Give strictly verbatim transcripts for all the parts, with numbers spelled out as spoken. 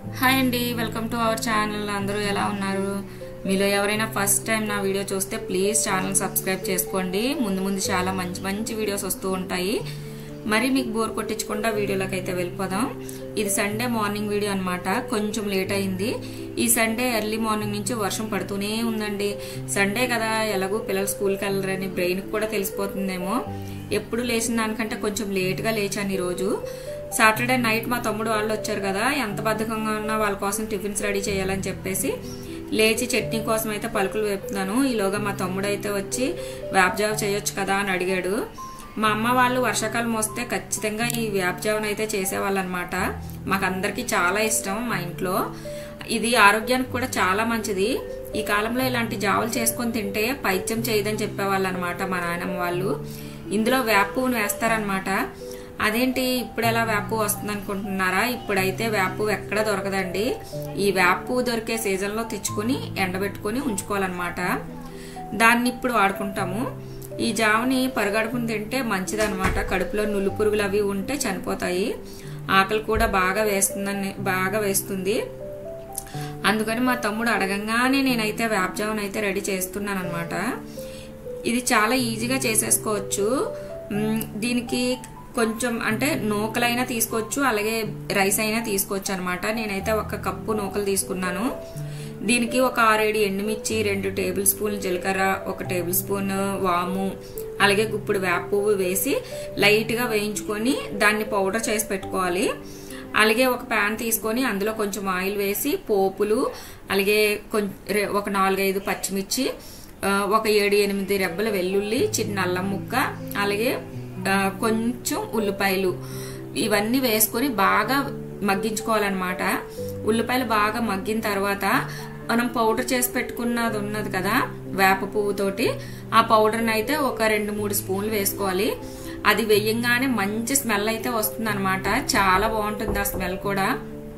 Hi అండి, welcome to our channel. అందరూ ఎలా ఉన్నారు? మీలో ఎవరైనా ఫస్ట్ టైం నా వీడియో చూస్తే ప్లీజ్ ఛానల్ సబ్స్క్రైబ్ చేసుకోండి. ముందు ముందు చాలా మంచి మంచి వీడియోస్ వస్తూ ఉంటాయి. మరి మీకు బోర్ కొట్టించకుండా వీడియోలోకి అయితే వెళ్ళిపోదాం. ఇది సండే మార్నింగ్ వీడియో అనమాట. కొంచెం లేట్ అయింది. ఈ సండే ఎర్లీ మార్నింగ్ నుంచి వర్షం పడుతూనే ఉందండి. సండే కదా, ఎలాగో పిల్లలు స్కూల్కి వెళ్ళరని బ్రెయిన్కి కూడా తెలిసిపోతుందేమో. ఎప్పుడు లేచిన దానికంటే కొంచెం లేట్గా లేచాను ఈరోజు. సాటర్డే నైట్ మా తమ్ముడు వాళ్ళు వచ్చారు కదా, ఎంత బద్ధకంగా ఉన్నా వాళ్ళ కోసం టిఫిన్స్ రెడీ చేయాలని చెప్పేసి లేచి చట్నీ కోసం అయితే పలుకులు వేపుతున్నాను. ఈలోగా మా తమ్ముడు అయితే వచ్చి వేపజావ చేయొచ్చు కదా అని అడిగాడు. మా అమ్మ వాళ్ళు వర్షాకాలం వస్తే ఖచ్చితంగా ఈ వేపజావను అయితే చేసేవాళ్ళు అనమాట. మాకందరికి చాలా ఇష్టం మా ఇంట్లో. ఇది ఆరోగ్యానికి కూడా చాలా మంచిది. ఈ కాలంలో ఇలాంటి జావులు చేసుకొని తింటే పైత్యం చేయదని చెప్పేవాళ్ళు అనమాట మా నాయనమ్మ వాళ్ళు. ఇందులో వేప పువ్వును వేస్తారనమాట. అదేంటి ఇప్పుడు ఎలా వేప పువ్వు వస్తుంది అనుకుంటున్నారా? ఇప్పుడైతే వేప పువ్వు ఎక్కడ దొరకదండి. ఈ వేప పువ్వు దొరికే సీజన్లో తెచ్చుకొని ఎండబెట్టుకొని ఉంచుకోవాలన్నమాట. దాన్ని ఇప్పుడు వాడుకుంటాము. ఈ జావని పరగడుపుని తింటే మంచిదన్నమాట. కడుపులో నులు పురుగులు అవి ఉంటే చనిపోతాయి. ఆకలి కూడా బాగా వేస్తుందని బాగా వేస్తుంది. అందుకని మా తమ్ముడు అడగంగానే నేనైతే వేప జావను అయితే రెడీ చేస్తున్నాను అనమాట. ఇది చాలా ఈజీగా చేసేసుకోవచ్చు. దీనికి కొంచెం అంటే నూకలైనా తీసుకోవచ్చు, అలాగే రైస్ అయినా తీసుకోవచ్చు అనమాట. నేనైతే ఒక కప్పు నూకలు తీసుకున్నాను. దీనికి ఒక ఆరేడు ఎండుమిర్చి, రెండు టేబుల్ స్పూన్లు జీలకర్ర, ఒక టేబుల్ స్పూన్ వాము, అలాగే గుప్పుడు వేప పువ్వు వేసి లైట్గా వేయించుకొని దాన్ని పౌడర్ చేసి పెట్టుకోవాలి. అలాగే ఒక ప్యాన్ తీసుకొని అందులో కొంచెం ఆయిల్ వేసి పోపులు, అలాగే కొంచెం ఒక నాలుగైదు పచ్చిమిర్చి, ఒక ఏడు ఎనిమిది రెబ్బల వెల్లుల్లి, చిన్న అల్లం ముక్క, అలాగే కొంచెం ఉల్లిపాయలు ఇవన్నీ వేసుకొని బాగా మగ్గించుకోవాలన్నమాట. ఉల్లిపాయలు బాగా మగ్గిన తర్వాత మనం పౌడర్ చేసి పెట్టుకున్నది ఉన్నది కదా వేప పువ్వుతోటి, ఆ పౌడర్ని అయితే ఒక రెండు మూడు స్పూన్లు వేసుకోవాలి. అది వేయంగానే మంచి స్మెల్ అయితే వస్తుంది అనమాట. చాలా బాగుంటుంది ఆ స్మెల్ కూడా.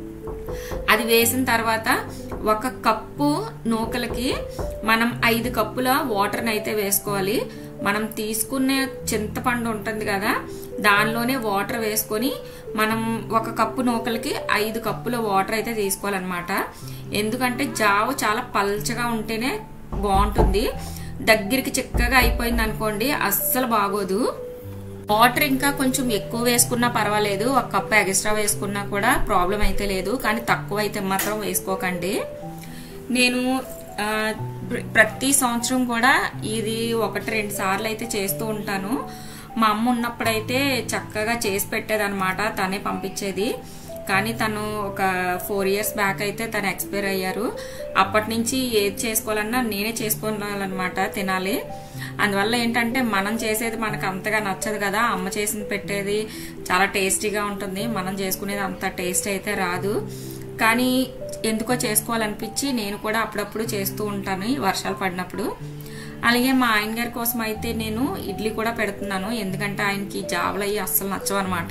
అది వేసిన తర్వాత ఒక కప్పు నూకలకి మనం ఐదు కప్పుల వాటర్ని అయితే వేసుకోవాలి. మనం తీసుకునే చింతపండు ఉంటుంది కదా, దానిలోనే వాటర్ వేసుకొని మనం ఒక కప్పు నూకలకి ఐదు కప్పుల వాటర్ అయితే తీసుకోవాలన్నమాట. ఎందుకంటే జావ చాలా పల్చగా ఉంటేనే బాగుంటుంది. దగ్గరికి చిక్కగా అయిపోయింది అనుకోండి అస్సలు బాగోదు. వాటర్ ఇంకా కొంచెం ఎక్కువ వేసుకున్నా పర్వాలేదు, ఒక కప్పు ఎక్స్ట్రా వేసుకున్నా కూడా ప్రాబ్లం అయితే లేదు. కానీ తక్కువ అయితే మాత్రం వేసుకోకండి. నేను ప్రతి సంవత్సరం కూడా ఇది ఒకటి రెండు సార్లు అయితే చేస్తూ ఉంటాను. మా అమ్మ ఉన్నప్పుడైతే చక్కగా చేసి పెట్టేదన్నమాట, తనే పంపించేది. కానీ తను ఒక ఫోర్ ఇయర్స్ బ్యాక్ అయితే తను ఎక్స్పైర్ అయ్యారు. అప్పటి నుంచి ఏది చేసుకోవాలన్నా నేనే చేసుకోవాలన్నమాట, తినాలి. అందువల్ల ఏంటంటే మనం చేసేది మనకు అంతగా నచ్చదు కదా. అమ్మ చేసింది పెట్టేది చాలా టేస్టీగా ఉంటుంది, మనం చేసుకునేది అంత టేస్ట్ అయితే రాదు. కానీ ఎందుకో చేసుకోవాలనిపించి నేను కూడా అప్పుడప్పుడు చేస్తూ ఉంటాను వర్షాలు పడినప్పుడు. అలాగే మా ఆయన గారి కోసం అయితే నేను ఇడ్లీ కూడా పెడుతున్నాను. ఎందుకంటే ఆయనకి జావలు అయ్యి అస్సలు నచ్చవు అనమాట.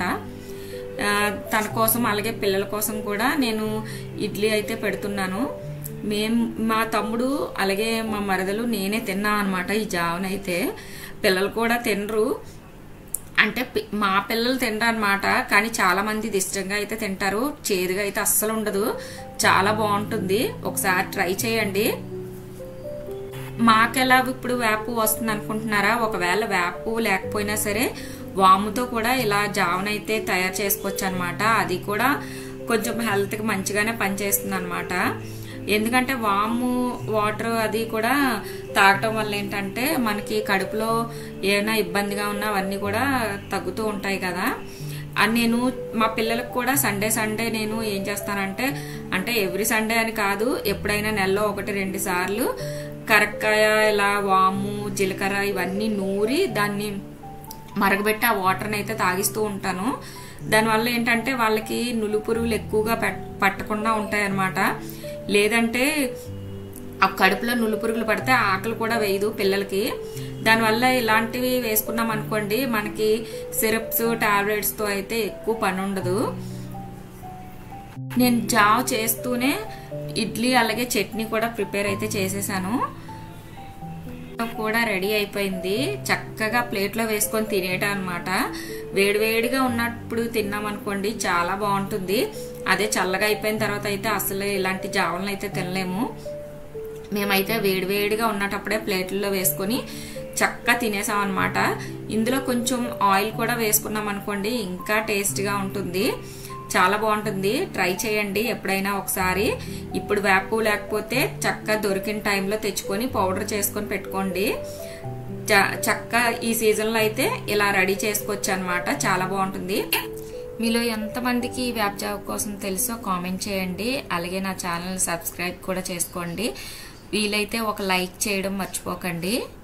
తన కోసం అలాగే పిల్లల కోసం కూడా నేను ఇడ్లీ అయితే పెడుతున్నాను. మేము మా తమ్ముడు అలాగే మా మరదలు నేనే తిన్నాం అనమాట ఈ జావనైతే. పిల్లలు కూడా తినరు, అంటే మా పిల్లలు తినరు అనమాట. కానీ చాలా మంది ఇది ఇష్టంగా అయితే తింటారు. చేదుగా అయితే అస్సలు ఉండదు, చాలా బాగుంటుంది. ఒకసారి ట్రై చేయండి. మాకెలా ఇప్పుడు వేప పువ్వు వస్తుంది అనుకుంటున్నారా? ఒకవేళ వేప పువ్వు లేకపోయినా సరే వాముతో కూడా ఇలా జావనైతే తయారు చేసుకోవచ్చు అనమాట. అది కూడా కొంచెం హెల్త్కి మంచిగానే పనిచేస్తుంది అనమాట. ఎందుకంటే వాము వాటర్ అది కూడా తాగటం వల్ల ఏంటంటే మనకి కడుపులో ఏమైనా ఇబ్బందిగా ఉన్నా అవన్నీ కూడా తగ్గుతూ ఉంటాయి కదా. అని నేను మా పిల్లలకు కూడా సండే సండే నేను ఏం చేస్తానంటే, అంటే ఎవ్రీ సండే అని కాదు, ఎప్పుడైనా నెలలో ఒకటి రెండు సార్లు కరక్కాయ, ఇలా వాము, జీలకర్ర ఇవన్నీ నూరి దాన్ని మరగబెట్టి ఆ వాటర్ని అయితే తాగిస్తూ ఉంటాను. దానివల్ల ఏంటంటే వాళ్ళకి నులు పురుగులు ఎక్కువగా పట్టకుండా ఉంటాయన్నమాట. లేదంటే ఆ కడుపులో నులు పురుగులు పడితే ఆకలి కూడా వేయదు పిల్లలకి. దానివల్ల ఇలాంటివి వేసుకున్నాం అనుకోండి మనకి సిరప్స్ టాబ్లెట్స్తో అయితే ఎక్కువ పని ఉండదు. నేను జావ్ చేస్తూనే ఇడ్లీ అలాగే చట్నీ కూడా ప్రిపేర్ అయితే చేసేసాను. కూడా రెడీ అయిపోయింది. చక్కగా ప్లేట్లో వేసుకొని తినేయటం అనమాట. వేడివేడిగా ఉన్నప్పుడు తిన్నామనుకోండి చాలా బాగుంటుంది. అదే చల్లగా అయిపోయిన తర్వాత అయితే అసలు ఇలాంటి జావలను అయితే తినలేము. మేమైతే వేడివేడిగా ఉన్నటప్పుడే ప్లేట్లలో వేసుకొని చక్కగా తినేసాం అనమాట. ఇందులో కొంచెం ఆయిల్ కూడా వేసుకున్నాం అనుకోండి ఇంకా టేస్ట్గా ఉంటుంది, చాలా బాగుంటుంది. ట్రై చేయండి ఎప్పుడైనా ఒకసారి. ఇప్పుడు వేపు లేకపోతే చక్కగా దొరికిన టైంలో తెచ్చుకొని పౌడర్ చేసుకొని పెట్టుకోండి. చక్కగా ఈ సీజన్లో అయితే ఇలా రెడీ చేసుకోవచ్చు అనమాట, చాలా బాగుంటుంది. మీలో ఎంతమందికి ఈ వేప జావ కోసం తెలుసో కామెంట్ చేయండి. అలాగే నా ఛానల్ సబ్స్క్రైబ్ కూడా చేసుకోండి. వీలైతే ఒక లైక్ చేయడం మర్చిపోకండి.